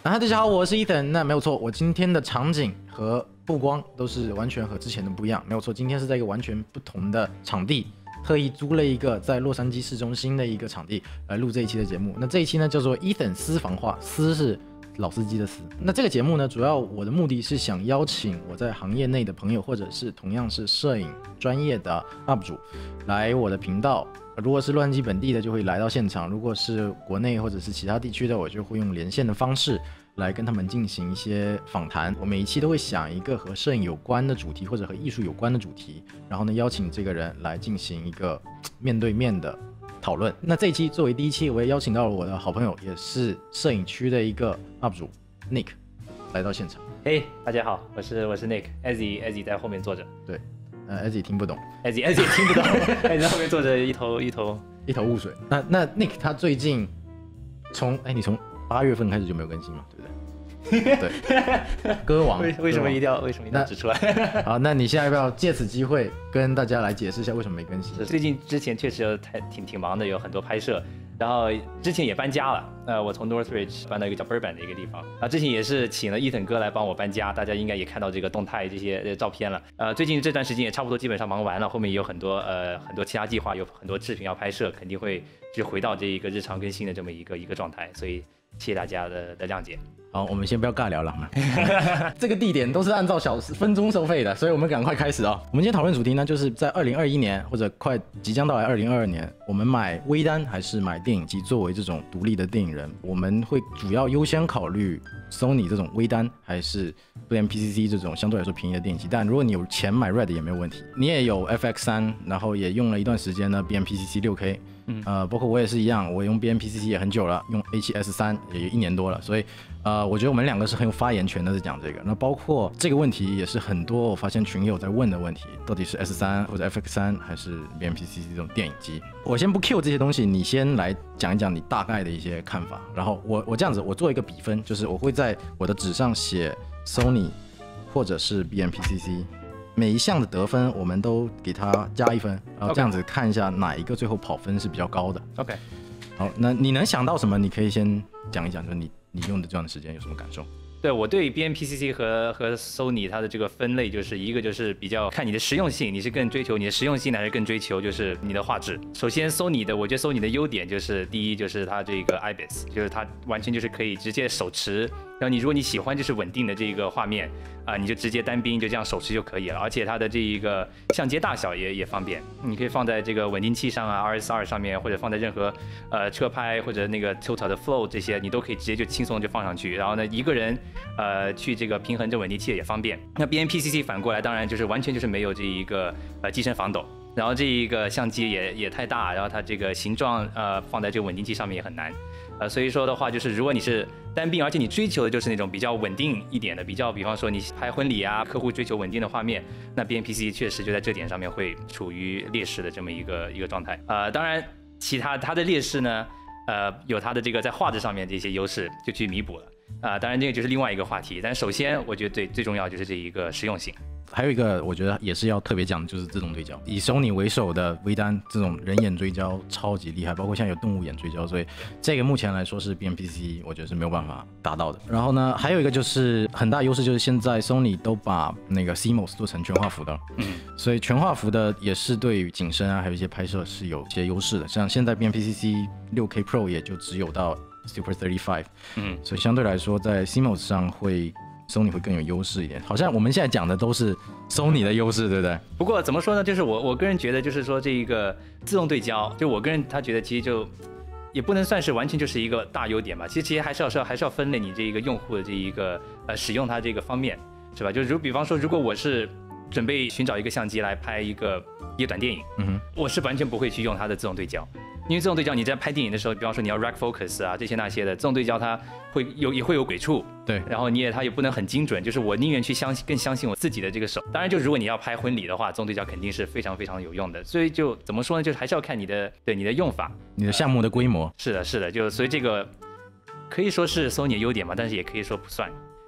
大家好，我是 Ethan。那没有错，我今天的场景和布光都是完全和之前的不一样。没有错，今天是在一个完全不同的场地，特意租了一个在洛杉矶市中心的一个场地来录这一期的节目。那这一期呢叫做 Ethan 私房话，私是老司机的私。那这个节目呢，主要我的目的是想邀请我在行业内的朋友，或者是同样是摄影专业的 UP 主来我的频道。如果是洛杉矶本地的，就会来到现场；如果是国内或者是其他地区的，我就会用连线的方式来跟他们进行一些访谈。我每一期都会想一个和摄影有关的主题，或者和艺术有关的主题，然后呢，邀请这个人来进行一个面对面的讨论。那这一期作为第一期，我也邀请到了我的好朋友，也是摄影区的一个 UP 主 Nick 来到现场。 嘿，大家好，我是 Nick，Ezzy 在后面坐着。 对，Ezzy 听不懂 ，Ezzy 听不懂，Ezzy 在后面坐着一头雾水。 那 Nick 他最近你从8月份开始就没有更新嘛，对不对？对，歌王为什么一定要指出来？ 好，那你现在要不要借此机会跟大家来解释一下为什么没更新？ 之前确实挺忙的，有很多拍摄，然后之前也搬家了。我从 Northridge 搬到一个叫 Burbank 的一个地方。之前也是请了Ethan哥来帮我搬家，大家应该也看到这个动态这些照片了。最近这段时间也差不多基本上忙完了，后面也有很多其他计划，有很多视频要拍摄，肯定会就回到这一个日常更新的这么一个状态，所以谢谢大家的谅解。 好，我们先不要尬聊了嘛。这个地点都是按照分钟收费的，所以我们赶快开始啊。我们今天讨论主题呢，就是在2021年或者即将到来2022年，我们买微单还是买电影机？作为这种独立的电影人，我们会主要优先考虑 Sony 这种微单，还是 BMPCC 这种相对来说便宜的电影机？但如果你有钱买 Red 也没有问题。你也有 FX3，然后也用了一段时间呢 BMPCC 6K。包括我也是一样，我用 BMPCC 也很久了，用 A7S3 也1年多了，所以我觉得我们两个是很有发言权的在讲这个。那包括这个问题也是很多我发现群友在问的问题，到底是 S3 或者 FX3 还是 BMPCC 这种电影机？我先不 Q 这些东西，你先来讲一讲你大概的一些看法。然后我这样子，我做一个比分，就是我会在我的纸上写 Sony 或者是 BMPCC。每一项的得分我们都给它加1分，然后这样子看一下哪一个最后跑分是比较高的。 OK， 好，那你能想到什么？你可以先讲一讲，就是你用的这段时间有什么感受？ 对，我对 BMPCC 和 Sony 它的这个分类，就是一个就是比较看你的实用性，你是更追求你的实用性呢，还是更追求就是你的画质？首先 我觉得 Sony 的优点就是第一就是它这个 IBIS， 就是它完全就是可以直接手持，然后如果你喜欢就是稳定的这个画面你就直接单兵就这样手持就可以了，而且它的这一个相机大小也方便，你可以放在这个稳定器上RS2 上面，或者放在任何车拍或者那个 Total 的 Flow 这些，你都可以直接就轻松就放上去，然后呢一个人去这个平衡这稳定器也方便。那 BMPCC 反过来当然就是完全就是没有这一个机身防抖，然后这一个相机也太大，然后它这个形状放在这个稳定器上面也很难。所以说的话，就是如果你是单兵，而且你追求的就是那种比较稳定一点的，比方说你拍婚礼客户追求稳定的画面，那 BMPCC 确实就在这点上面会处于劣势的这么一个状态。当然，它的劣势呢，有它的这个在画质上面这些优势就去弥补了。当然这个就是另外一个话题。但首先，我觉得最重要就是这一个实用性。 还有一个我觉得也是要特别讲，就是自动对焦。以 Sony 为首的微单这种人眼追焦超级厉害，包括现在有动物眼追焦，所以这个目前来说是 BMPCC 我觉得是没有办法达到的。然后呢，还有一个就是很大优势，就是现在 Sony 都把那个 CMOS 做成全画幅的，所以全画幅的也是对于景深还有一些拍摄是有些优势的。像现在 BMPCC 6K Pro 也就只有到 Super 35，所以相对来说在 CMOS 上Sony 会更有优势一点，好像我们现在讲的都是 Sony 的优势，对不对？ 不过怎么说呢，就是我个人觉得，就是说这一个自动对焦，就我个人他觉得其实就也不能算是完全就是一个大优点吧。其实还是要分类你这一个用户的这一个使用它这个方面，是吧？就比方说，如果我是准备寻找一个相机来拍一个短电影，我是完全不会去用它的自动对焦。因为自动对焦，你在拍电影的时候，比方说你要 rack focus 这些那些的，自动对焦它也会有鬼畜， 对， 然后它也不能很精准，就是我宁愿去更相信我自己的这个手。当然，就如果你要拍婚礼的话，自动对焦肯定是非常非常有用的。所以就怎么说呢，就是还是要看你的用法， 你的项目的规模。 是的，就所以这个可以说是 Sony 的优点嘛，但是也可以说不算。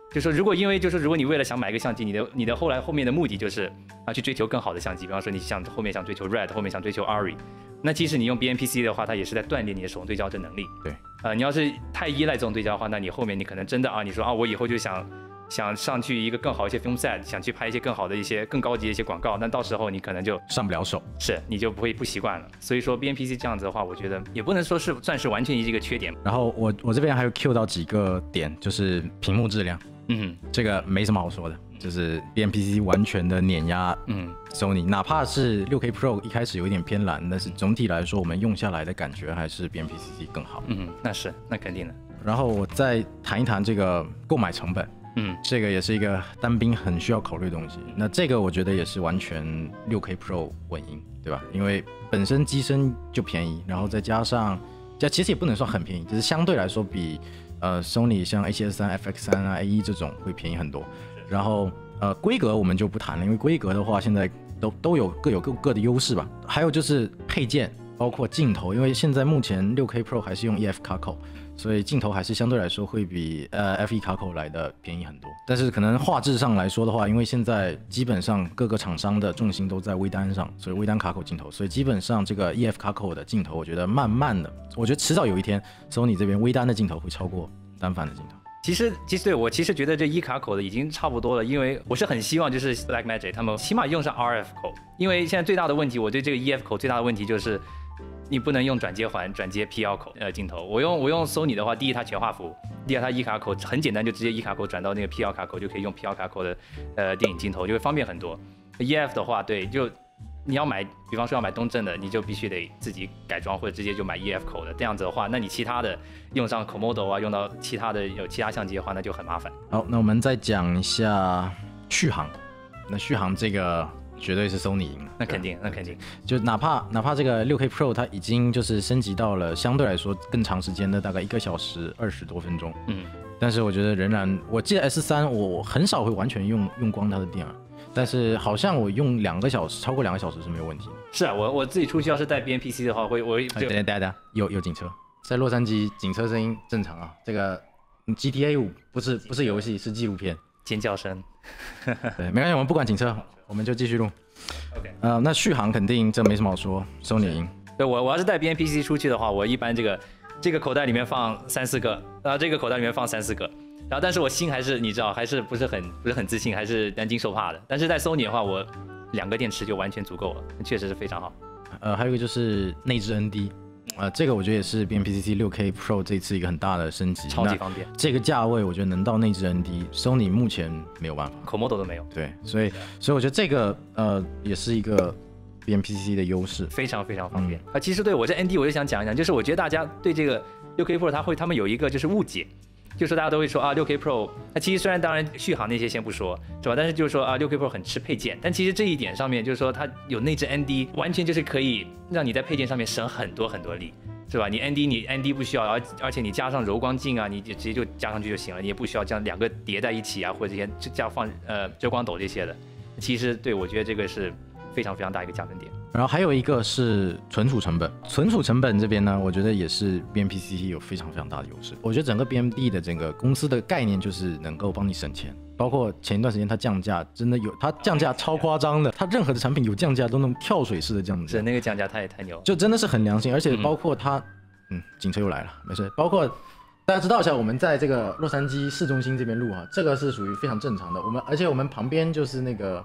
就说如果因为就是如果你为了想买一个相机，你的后面的目的就是去追求更好的相机，比方说你后面想追求 RED， 后面想追求 ARRI， 那即使你用 BMPC 的话，它也是在锻炼你的手动对焦这能力。 对， 你要是太依赖这种对焦的话，那你后面你可能真的你说我以后就想上去一个更好一些 film set， 想去拍一些更好的一些更高级的一些广告，但到时候你可能就上不了手， 你就不习惯了。所以说 BMPC 这样子的话，我觉得也不能说是算是完全一个缺点。 然后我这边还有 Q 到几个点，就是屏幕质量。这个没什么好说的，就是 BMPC 完全的碾压Sony，哪怕是 6K Pro 一开始有一点偏蓝，但是总体来说我们用下来的感觉还是 BMPC 更好。 那肯定的。 然后我再谈一谈这个购买成本，这个也是一个单兵很需要考虑的东西。那这个我觉得也是完全 6K Pro 稳赢，对吧？因为本身机身就便宜，然后再加上其实也不能说很便宜，就是相对来说比Sony 像 A7S3、FX3 啊、A1 这种会便宜很多。然后规格我们就不谈了，因为规格的话现在都有各的优势吧。还有就是配件，包括镜头，因为现在目前 6K Pro 还是用 EF 卡口，所以镜头还是相对来说会比F1 卡口来的便宜很多。但是可能画质上来说的话，因为现在基本上各个厂商的重心都在微单上，所以微单卡口镜头，所以基本上这个 EF 卡口的镜头，我觉得慢慢的，我觉得迟早有一天 Sony 这边微单的镜头会超过单反的镜头。 其实对我其实觉得这一卡口的已经差不多了，因为我是很希望就是 Blackmagic 他们起码用上 RF 口，因为现在最大的问题，我对这个 EF 口最大的问题就是你不能用转接环、转接 PL 口镜头。我用 Sony 的话，第一它全画幅，第二它一卡口很简单，就直接一卡口转到那个 PL 卡口就可以用 PL 卡口的电影镜头，就会方便很多。EF 的话，对，就你要买，比方说要买东正的，你就必须得自己改装或者直接就买 EF 口的。这样子的话，那你其他的用上 Komodo 啊，用到其他相机的话，那就很麻烦。 好，那我们再讲一下续航。那续航这个绝对是 Sony 赢了。 那肯定。 就哪怕这个 6K Pro 它已经就是升级到了相对来说更长时间的大概1个小时20多分钟，但是我觉得仍然，我记得 S3 我很少会完全用光它的电啊。但是好像我用2个小时，超过2个小时是没有问题的。 是啊，我自己出去要是带 BMPC 的话，我等下，有警车，在洛杉矶警车声音正常啊。这个 GTA 5不是游戏，是纪录片， 尖叫声。 对，没关系，我们不管警车，我们就继续录。 OK， 那续航肯定这没什么好说，Sony 赢。 对，我要是带 BMPC 出去的话，我一般这个口袋里面放3-4个，然后这个口袋里面放3-4个。然后，但是我心还是你知道，还是不是很自信，还是担惊受怕的。但是在 Sony 的话，我2个电池就完全足够了，确实是非常好。 还有一个就是内置 ND，这个我觉得也是 BMPC 6K Pro 这次一个很大的升级， 超级方便。 这个价位我觉得能到内置 ND，Sony 目前没有办法 ，Komodo 都没有。 对，所以我觉得这个也是一个 BMPC 的优势， 非常方便。其实对我这 ND 我就想讲一讲，就是我觉得大家对这个 6K Pro 他们有一个就是误解。就是大家都会说6K Pro， 它其实虽然当然续航那些先不说，是吧？但是就是说6K Pro 很吃配件，但其实这一点上面就是说它有内置 ND， 完全就是可以让你在配件上面省很多力，是吧？你 ND 不需要，而且你加上柔光镜啊，你直接就加上去就行了，你也不需要这样2个叠在一起啊，或者这些这样放遮光斗这些的。其实对我觉得这个是非常大一个加分点。 然后还有一个是存储成本这边呢，我觉得也是 BMPC 有非常大的优势。我觉得整个 BMD 的整个公司的概念就是能够帮你省钱，包括前一段时间它降价，真的它降价超夸张的，它任何的产品有降价都能跳水式的降价， 是那个降价太牛， 就真的是很良心。而且包括它，警车又来了，没事。包括大家知道一下，我们在这个洛杉矶市中心这边录啊，这个是属于非常正常的。而且我们旁边就是那个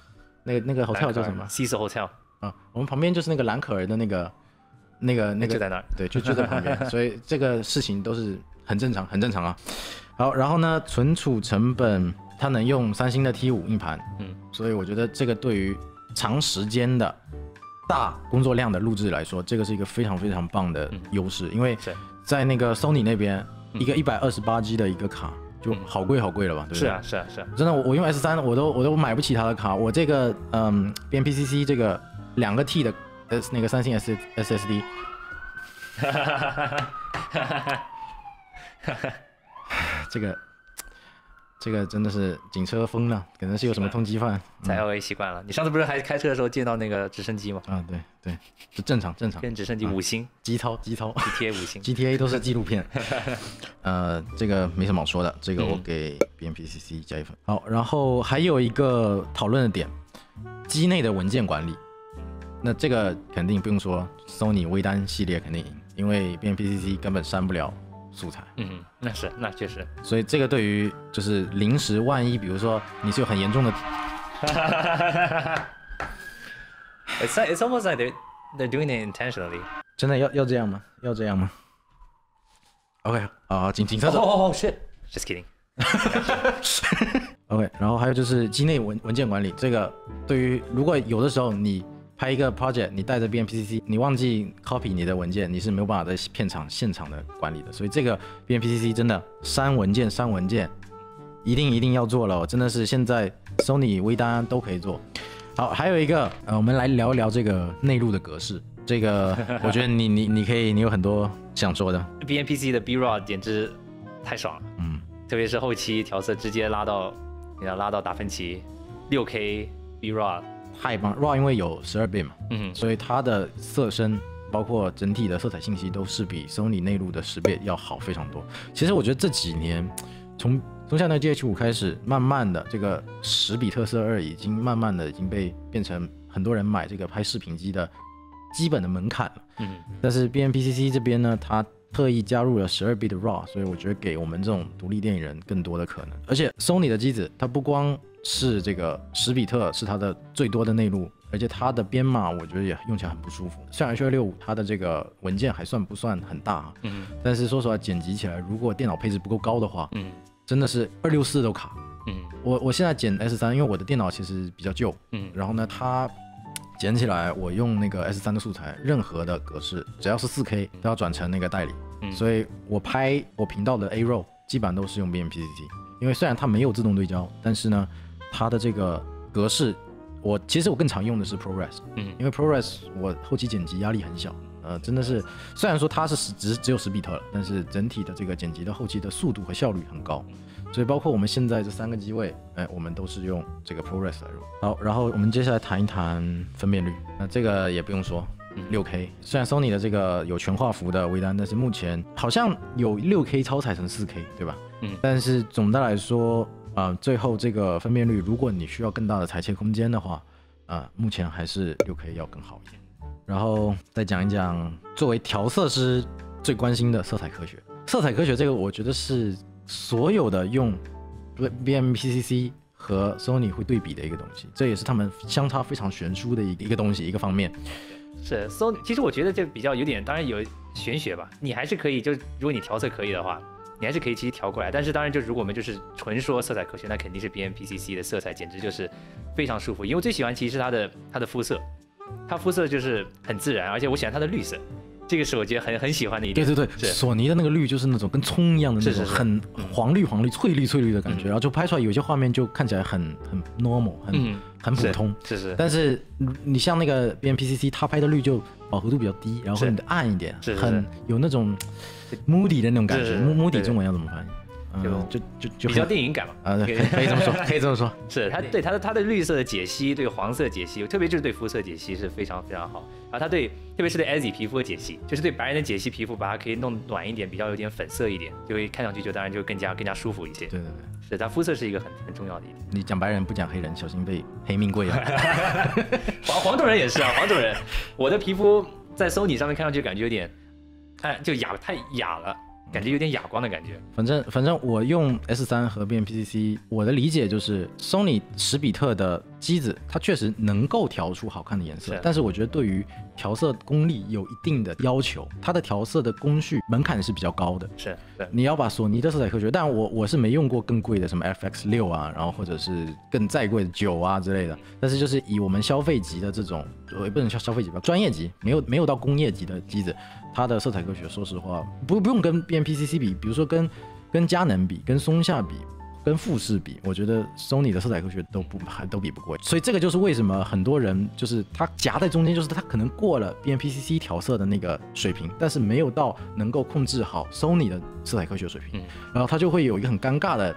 hotel 叫什么 ？Cecil Hotel。 我们旁边就是那个兰可儿的那个就在那儿， 对，就在旁边，所以这个事情都是很正常啊。好，然后呢，存储成本它能用三星的 T5 硬盘，所以我觉得这个对于长时间的大工作量的录制来说，这个是一个非常棒的优势，因为在那个 Sony 那边，一个128G 的一个卡就好贵了吧，对不对？ 是啊， 真的，我用 S3 我都买不起它的卡，我这个BMPCC 这个2个 T 的那个三星 SSD， 这个这个真的是警车疯了，可能是有什么通缉犯。 在 LA 习惯了。你上次不是还开车的时候见到那个直升机吗？ 啊，对，就正常。 跟直升机5星， 机操 GTA 5星 ，GTA 都是纪录片。这个没什么好说的，这个我给 BMPCC 加1分。好，然后还有一个讨论的点，机内的文件管理。那这个肯定不用说 ，Sony 微单系列肯定赢，因为 BMPCC 根本删不了素材。 那确实。 所以这个对于就是临时万一，比如说你是有很严重的 ，It's almost like they're doing it intentionally。 真的要这样吗？要这样吗 ？OK 啊，警车手。 Oh shit，just kidding。 OK， 然后还有就是机内文件管理，这个对于如果有的时候你拍一个 project， 你带着 BMPCC， 你忘记 copy 你的文件，你是没有办法在片场现场的管理的。所以这个 BMPCC 真的删文件一定要做了，真的是现在 Sony 微单都可以做。好，还有一个我们来聊一聊这个内录的格式。这个我觉得你可以，你有很多想说的。 BMPCC 的 B-RAW 简直太爽了，特别是后期调色直接拉到达芬奇 6K B-RAW。 太棒 ，RAW 因为有12bit 嘛，所以它的色深包括整体的色彩信息都是比 Sony 内录的10bit要好非常多。其实我觉得这几年从下那个 GH5 开始，慢慢的这个10比特色2已经慢慢的变成很多人买这个拍视频机的基本的门槛了。但是 BMPCC 这边呢，它特意加入了12bit 的 RAW， 所以我觉得给我们这种独立电影人更多的可能。而且 Sony 的机子它不光是这个10比特是它的最多的内录，而且它的编码我觉得也用起来很不舒服。虽然H265它的这个文件还不算很大，但是说实话剪辑起来，如果电脑配置不够高的话，真的是264都卡。我现在剪 S3，因为我的电脑其实比较旧，然后呢它剪起来我用那个 S3 的素材，任何的格式只要是 4K 都要转成那个代理，所以我拍我频道的 A-roll 基本上都是用 BMPCC， 因为虽然它没有自动对焦，但是呢它的这个格式，其实我更常用的是 ProRes，因为 ProRes 我后期剪辑压力很小，真的是虽然说它是只有10比特了，但是整体的这个剪辑的后期的速度和效率很高，所以包括我们现在这3个机位，我们都是用这个 ProRes 来用。好，然后我们接下来谈一谈分辨率，那这个也不用说。6K， 虽然 Sony 的这个有全画幅的微单，但是目前好像有6K 超裁成4K， 对吧？但是总的来说，最后这个分辨率，如果你需要更大的裁切空间的话，目前还是6K 要更好一点。然后再讲一讲作为调色师最关心的色彩科学。色彩科学这个，我觉得是所有的用 BMPCC 和 Sony 会对比的一个东西，这也是他们相差非常悬殊的一个东西，一个方面。 是 Sony， 其实我觉得这比较有点，当然有玄学吧。你还是可以，就如果你调色可以的话，你还是可以其实调过来。但是当然，就如果我们就是纯说色彩科学，那肯定是 BMPCC 的色彩简直就是非常舒服。因为我最喜欢其实是它的肤色，它肤色就是很自然，而且我喜欢它的绿色。这个是我觉得很喜欢的一点。 对，索尼的那个绿就是那种跟葱一样的那种，很黄绿、翠绿的感觉，然后就拍出来有些画面就看起来很 normal， 很普通。 是。 但是你像那个 BMPCC， 它拍的绿就饱和度比较低，然后很暗一点，很有那种 moody 的那种感觉。moody 中文要怎么翻译？就比较电影感嘛， 可以这么说，可以这么说。 是它对它的绿色的解析，对黄色解析，特别就是对肤色解析是非常非常好。然后它特别是对 Azzy 皮肤的解析，就是对白人的解析皮肤，把它可以弄暖一点，比较有点粉色一点，就会看上去就当然就更加舒服一些。 对， 是它肤色是一个很重要的一点。 你讲白人不讲黑人，小心被黑命贵啊！ 黄种人也是啊，黄种人，我的皮肤在 Sony 上面看上去感觉有点，就太哑了。感觉有点哑光的感觉。 反正我用 S3 和 BMPCC， 我的理解就是 Sony 10比特的机子，它确实能够调出好看的颜色，但是我觉得对于调色功力有一定的要求，它的调色的工序门槛是比较高的。 是， 你要把索尼的色彩科学，但我是没用过更贵的什么 FX6啊，然后或者是更再贵的9啊之类的。但是就是以我们消费级的这种，也不能叫消费级吧，专业级，没有到工业级的机子，它的色彩科学，说实话不用跟 BMPCC 比，比如说跟佳能比，跟松下比。跟富士比，我觉得 Sony 的色彩科学都比不过，所以这个就是为什么很多人就是他夹在中间，就是他可能过了 BMPCC 调色的那个水平，但是没有到能够控制好 Sony 的色彩科学水平，然后他就会有一个很尴尬的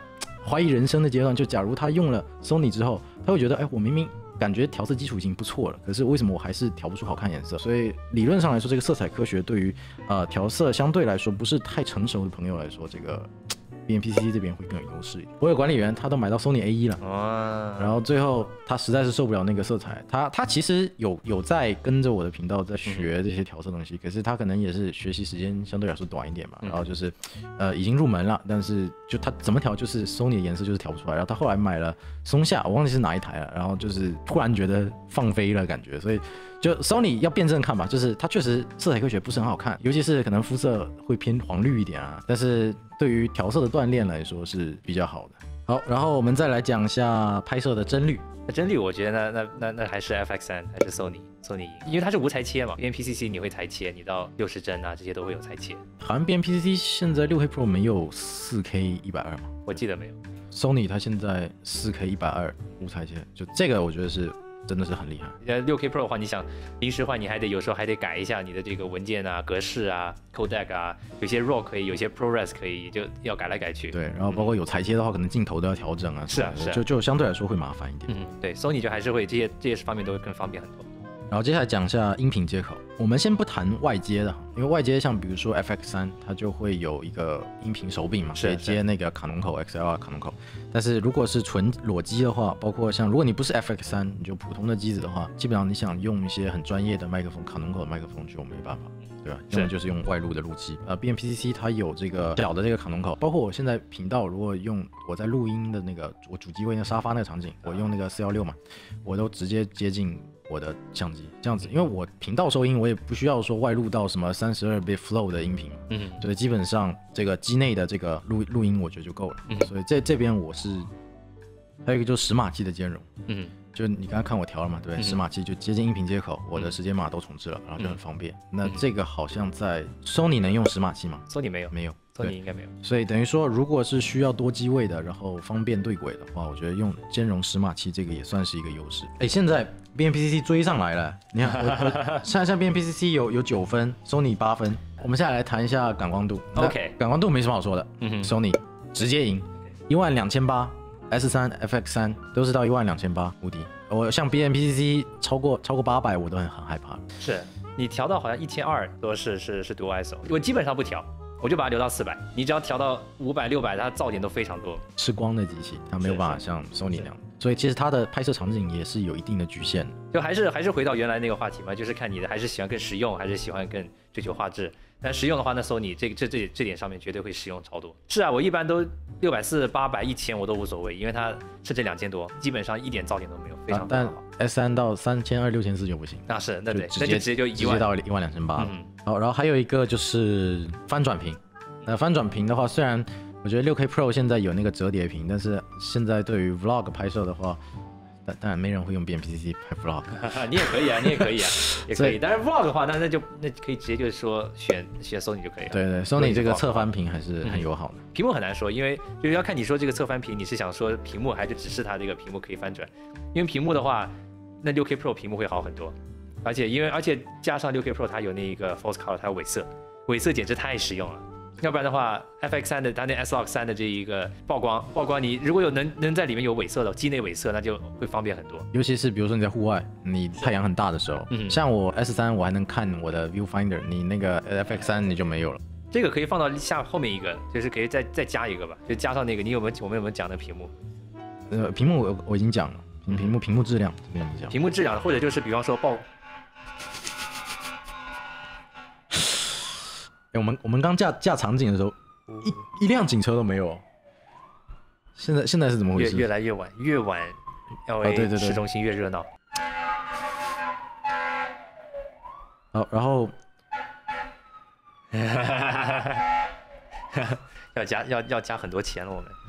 怀疑人生的阶段。就假如他用了 Sony 之后，他会觉得，哎，我明明感觉调色基础已经不错了，可是为什么我还是调不出好看颜色？所以理论上来说，这个色彩科学对于调色相对来说不是太成熟的朋友来说，这个BMPCC 这边会更有优势一点。我有管理员，他都买到 Sony A1 了，然后最后他实在是受不了那个色彩，他其实有在跟着我的频道在学这些调色东西，可是他可能也是学习时间相对来说短一点嘛，然后就是已经入门了，但是就他怎么调，就是 Sony 的颜色就是调不出来。然后他后来买了松下，我忘记是哪一台了，然后就是突然觉得放飞了感觉，所以就 Sony 要辩证看吧，就是它确实色彩科学不是很好看，尤其是可能肤色会偏黄绿一点啊，但是对于调色的锻炼来说是比较好的。好，然后我们再来讲一下拍摄的帧率。 帧率我觉得那还是 FX3 还是 Sony，因为它是无裁切嘛，BMPCC 你会裁切，你到60帧啊这些都会有裁切。 好像 BMPCC 现在6K Pro 没有4K 120吗？ 我记得没有。 Sony 它现在4K 120无裁切，就这个我觉得是真的是很厉害。 6K Pro 的话，你想临时换，你有时候还得改一下你的这个文件啊、格式啊、codec 啊，有些 RAW 可以，有些 ProRes 可以，就要改来改去。 对，然后包括有裁切的话，可能镜头都要调整啊。 是啊， 就相对来说会麻烦一点。 对，Sony 就还是会这些方面都会更方便很多。 然后接下来讲一下音频接口，我们先不谈外接的，因为外接像比如说 FX3，它就会有一个音频手柄嘛，可以接那个卡农口 XLR 卡农口。但是如果是纯裸机的话，包括像如果你不是 FX3，你就普通的机子的话，基本上你想用一些很专业的麦克风，卡农口的麦克风就没办法。对吧？要么就是用外录的录机。BMPCC 它有这个小的这个卡农口，包括我现在频道如果用我在录音的那个我主机位那沙发那个场景，我用那个416嘛，我都直接接近我的相机，这样子，因为我频道收音我也不需要说外录到什么32bit flow 的音频嘛，所以基本上这个机内的这个录音我觉得就够了。所以这边我是还有一个就是10码机的兼容，就你刚刚看我调了嘛，对不对？10码机就接近音频接口，我的时间码都重置了，然后就很方便。那这个好像在 Sony 能用10码机吗 ？Sony 没有， 没有 ，Sony 应该没有。 所以等于说，如果是需要多机位的，然后方便对轨的话，我觉得用兼容10码机这个也算是一个优势。哎，现在 BMPCC 追上来了，你看，像BMPCC 有9分，Sony 8分。我们现在来谈一下感光度。 OK， 感光度没什么好说的，Sony 直接赢，12800。S3、FX3 都是到12800无敌。我像 BMPCC 超过800，我都很害怕。 是你调到好像1200多是 Dual ISO， 我基本上不调，我就把它留到400。你只要调到500、600，它噪点都非常多。 吃光的机器，它没有办法像 Sony 那样，所以其实它的拍摄场景也是有一定的局限的。 就还是回到原来那个话题嘛，就是看你的还是喜欢更实用，还是喜欢更追求画质。但实用的话，那Sony这点上面绝对会实用超多。是啊，我一般都640、800、1000我都无所谓，因为它甚至2000多，基本上一点噪点都没有，非常好。 但 S3 到3200、6400就不行。 那是，那对， 那就直接到12800了。好，然后还有一个就是翻转屏。翻转屏的话，虽然我觉得6K Pro 现在有那个折叠屏，但是现在对于 Vlog 拍摄的话，当然没人会用 BMPCC 拍 Vlog。 你也可以啊，也可以。但是 Vlog 的话，那可以直接就是说选 Sony 就可以了。 对，Sony 这个侧翻屏还是很友好的。 屏幕很难说，因为就是要看你说这个侧翻屏，你是想说屏幕还是只是它这个屏幕可以翻转？因为屏幕的话，那6K Pro 屏幕会好很多，而且加上6K Pro 它有那个 False Color， 它有伪色简直太实用了。要不然的话 ，FX3 的它那 S-Log3 的这一个曝光，你如果有能在里面有伪色的机内伪色，那就会方便很多。 尤其是比如说你在户外，你太阳很大的时候，像我 S3 我还能看我的 Viewfinder， 你那个 FX3 你就没有了。 这个可以放到后面一个，就是可以再加一个吧，就加上那个我们有没有讲的屏幕？ 屏幕我已经讲了，屏幕质量这边讲。 屏幕质量，或者就是比方说我们刚架场景的时候，一辆警车都没有。现在是怎么回事？ 越来越晚，LA 市中心越热闹。 好，然后要加很多钱了，我们。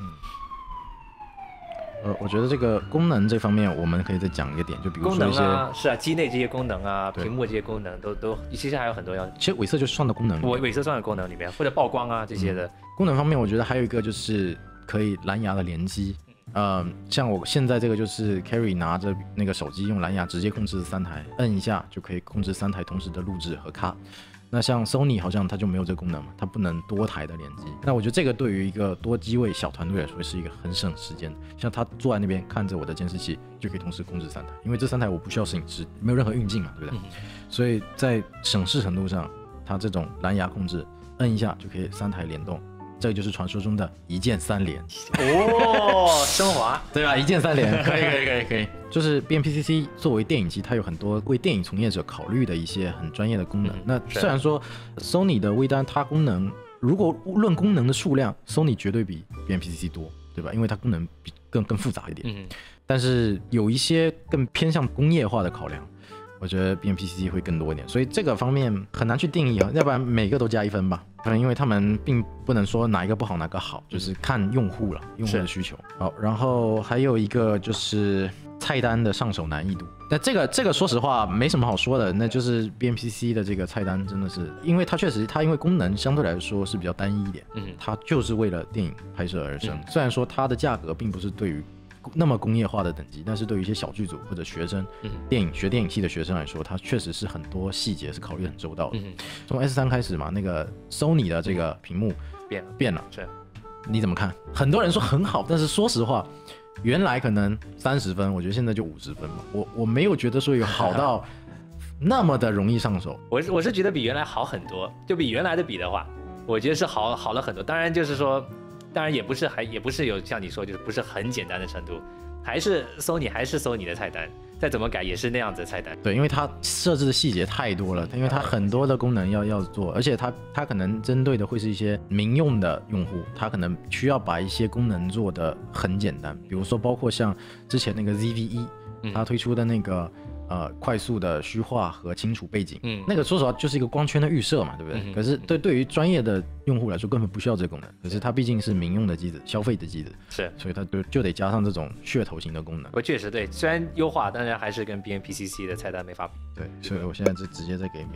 我觉得这个功能这方面我们可以再讲一个点，就比如说一些是啊，机内这些功能啊，屏幕这些功能都，其实还有很多要。 其实伪色就算到功能， 伪色算到功能里面，或者曝光啊这些的。 功能方面，我觉得还有一个就是可以蓝牙的联机。像我现在这个就是 Carry 拿着那个手机用蓝牙直接控制3台，摁一下就可以控制3台同时的录制和卡。 那像 Sony 好像它就没有这个功能嘛，它不能多台的联机。那我觉得这个对于一个多机位小团队来说是一个很省时间的。像他坐在那边看着我的监视器，就可以同时控制3台，因为这3台我不需要摄影师，没有任何运镜嘛，对不对？所以在省事程度上，它这种蓝牙控制，摁一下就可以3台联动。这个就是传说中的一键3连哦，升华， 对吧？一键3连，可以。就是 BMPCC 作为电影机，它有很多为电影从业者考虑的一些很专业的功能。那虽然说 Sony 的微单它功能，如果论功能的数量 ，Sony 绝对比 BMPCC 多，对吧？因为它功能比更复杂一点。但是有一些更偏向工业化的考量。我觉得 BMPCC 会更多一点，所以这个方面很难去定义啊，要不然每个都加1分吧。因为他们并不能说哪一个不好哪个好，就是看用户了，用户的需求。好，然后还有一个就是菜单的上手难易度。那这个说实话没什么好说的，那就是 BMPCC 的这个菜单真的是，因为它确实因为功能相对来说是比较单一一点，它就是为了电影拍摄而生。虽然说它的价格并不是对于那么工业化的等级，但是对于一些小剧组或者学生，学电影系的学生来说，它确实是很多细节是考虑很周到的。从 S3 开始嘛，那个 Sony 的这个屏幕变了，是，你怎么看？很多人说很好，但是说实话，原来可能30分，我觉得现在就50分嘛。我没有觉得说有好到那么的容易上手。 我是觉得比原来好很多，就比原来的比的话，我觉得是好了很多。当然就是说。当然也不是有像你说就是不是很简单的程度，还是 Sony 的菜单，再怎么改也是那样子的菜单。 对，因为它设置的细节太多了，因为它很多的功能要做，而且它可能针对的会是一些民用的用户，它可能需要把一些功能做得很简单，比如说包括像之前那个 ZV-E，它推出的那个。快速的虚化和清楚背景，那个说实话就是一个光圈的预设嘛，对不对？可是对于专业的用户来说根本不需要这个功能，可是它毕竟是民用的机子，消费的机子， 是， 所以它就得加上这种噱头型的功能。 确实对，虽然优化，但是还是跟 BMPCC 的菜单没法比。 对，所以我现在就直接再给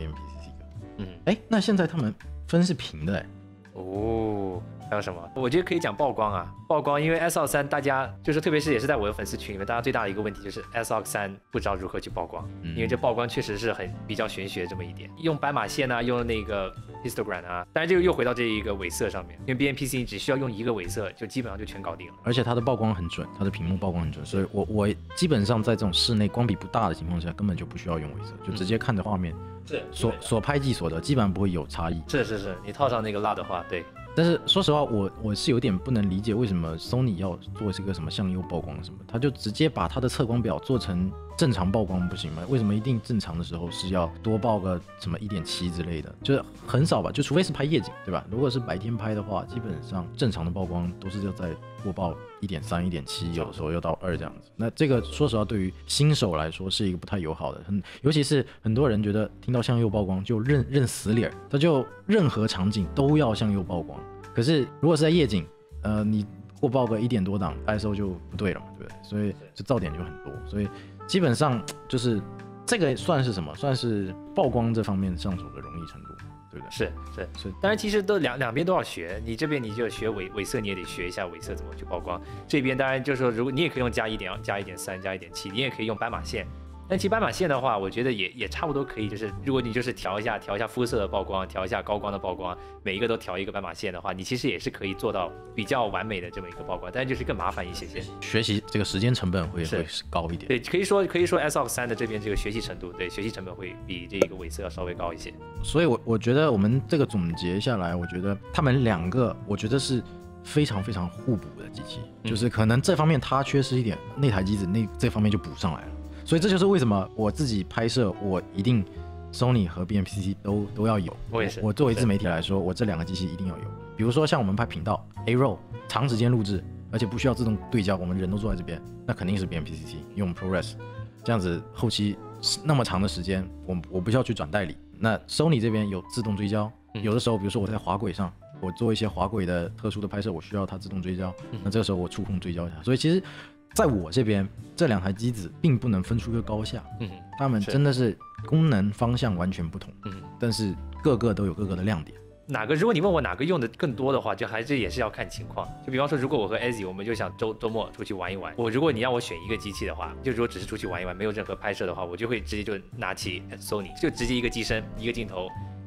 BMPCC。那现在他们分是平的哦。还有什么？我觉得可以讲曝光啊，曝光，因为 S23大家就是特别是也是在我的粉丝群里面，大家最大的一个问题就是 S23不知道如何去曝光，因为这曝光确实是比较玄学这么一点，用斑马线啊，用那个 histogram 啊，当然这个又回到这一个伪色上面，因为 BMPC 只需要用一个伪色就基本上就全搞定了， 而且它的曝光很准，它的屏幕曝光很准，所以我基本上在这种室内光比不大的情况下，根本就不需要用伪色，就直接看着画面，所拍即所得，基本上不会有差异。 是，你套上那个蜡的话，对。 但是说实话，我是有点不能理解为什么 Sony 要做这个什么向右曝光什么，他就直接把它的测光表做成正常曝光不行吗？为什么一定正常的时候是要多曝个什么1.7之类的？就是很少吧，就除非是拍夜景，对吧？如果是白天拍的话，基本上正常的曝光都是要在过曝1.3、1.7，有的时候又到2这样子。那这个说实话，对于新手来说是一个不太友好的，尤其是很多人觉得听到向右曝光就认死理儿，他就任何场景都要向右曝光。可是如果是在夜景，你过曝个1点多档 ISO 就不对了嘛，对不对？所以就噪点就很多，所以基本上就是这个算是什么？算是曝光这方面上手的容易程度，对不对？ 是。当然其实都两边都要学，你这边你就学伪色，你也得学一下伪色怎么去曝光。这边当然就是说，如果你也可以用加1.3、加1.7，你也可以用斑马线。但其实斑马线的话，我觉得也差不多可以，就是如果你就是调一下肤色的曝光，调一下高光的曝光，每一个都调一个斑马线的话，你其实也是可以做到比较完美的这么一个曝光，但是就是更麻烦一些。 学习这个时间成本会高一点。 对，可以说 SOX3 的这边这个学习程度，对，学习成本会比这个伪色要稍微高一些。 所以我觉得我们这个总结下来，我觉得他们两个，我觉得是非常非常互补的机器，就是可能这方面它缺失一点，那台机子这方面就补上来了。所以这就是为什么我自己拍摄，我一定 Sony 和 BMPCC 都要有。 我也是。 我作为自媒体来说，我这两个机器一定要有。比如说像我们拍频道 A-Roll 长时间录制，而且不需要自动对焦，我们人都坐在这边，那肯定是 BMPCC 用 ProRes， 这样子后期那么长的时间，我不需要去转代理。那 Sony 这边有自动追焦，有的时候比如说我在滑轨上，我做一些滑轨的特殊的拍摄，我需要它自动追焦，那这个时候我触控追焦一下。所以其实在我这边，这两台机子并不能分出一个高下，它们真的是功能方向完全不同，但是各个都有各个的亮点。 如果你问我哪个用的更多的话，就还是也是要看情况。就比方说，如果我和 Azzy 我们就想周末出去玩一玩，如果你让我选一个机器的话，就如果只是出去玩一玩，没有任何拍摄的话，我就会直接就拿起 Sony， 就直接一个机身一个镜头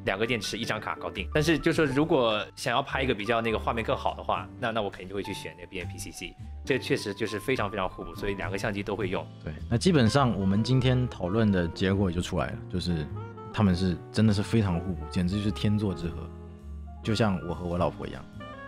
2个电池1张卡搞定。但是就说如果想要拍一个比较那个画面更好的话，那我肯定就会去选那个 BMPCC， 这确实就是非常非常互补，所以2个相机都会用。 对，那基本上我们今天讨论的结果也就出来了，就是他们是真的是非常互补，简直就是天作之合，就像我和我老婆一样，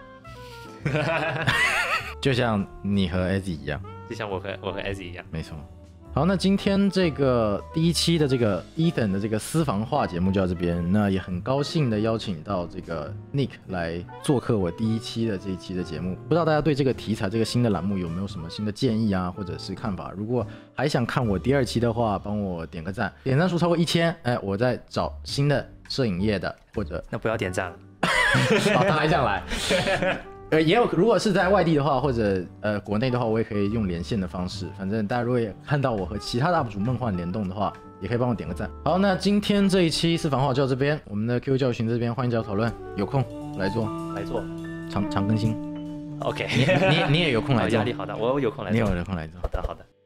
就像你和 Ezzy 一样， 就像我和 Ezzy 一样， 没错。好，那今天这个第1期的这个 Ethan 的这个私房话节目就到这边，那也很高兴的邀请到这个 Nick 来做客我第1期的这一期的节目。不知道大家对这个题材这个新的栏目有没有什么新的建议啊，或者是看法？如果还想看我第2期的话，帮我点个赞，点赞数超过1000，我再找新的摄影业的，或者那不要点赞了， 好，他还想来。也有，如果是在外地的话，或者国内的话，我也可以用连线的方式。反正大家如果也看到我和其他的 UP 主梦幻联动的话，也可以帮我点个赞。好，那今天这一期私房话就到这边，我们的 QQ 教育群这边欢迎加入讨论，有空来做，常更新。 OK， 你也有空来做， 压力好大，我有空来做， 你有空来做， 好的好的。